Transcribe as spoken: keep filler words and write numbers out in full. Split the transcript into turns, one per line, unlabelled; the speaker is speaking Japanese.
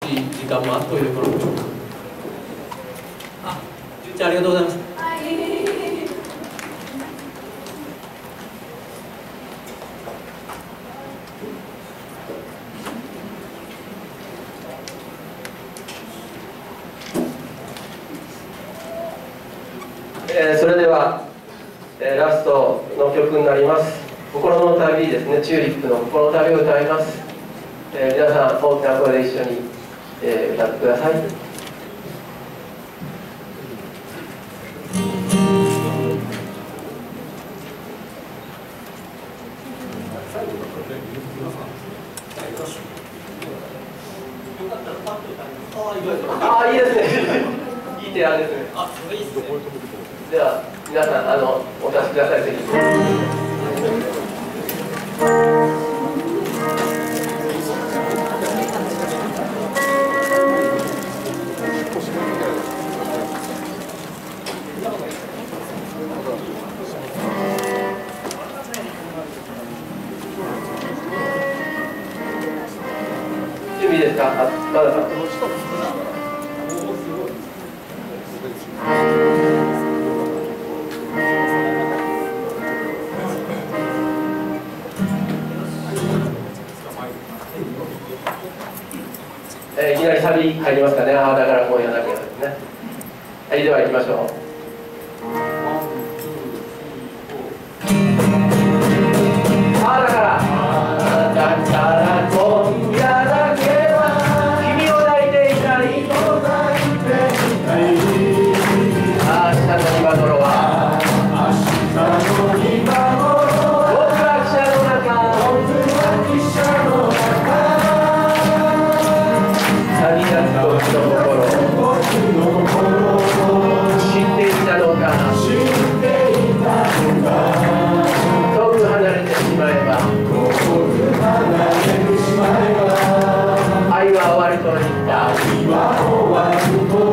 しい時間もあったということでしょうか。あ、じゅんちゃんありがとうございます。はい。
えー、それでは、えー、ラストの曲になります。心の旅ですね。チューリップの心の旅を歌います。えー、皆さん大きな声で一緒に、えー、歌ってください。ああ、いいですね。いい提案ですね。
あ、それいいですね。
では皆さん、あのお出しください。ぜひ。準備ですか？あ、まだか。えー、いきなりサビ入りますかね。ああ、だから今夜だけですね。はい、では行きましょう。ああ、だから。だから今夜だけは君を抱いていたい。ああ、明日の今頃は。明日の今頃。僕は汽車の中。僕は汽車の中。旅立つ時の心。知っていたのか。知っていたのか。遠く離れてしまえば。愛は終わると言った。愛は終わると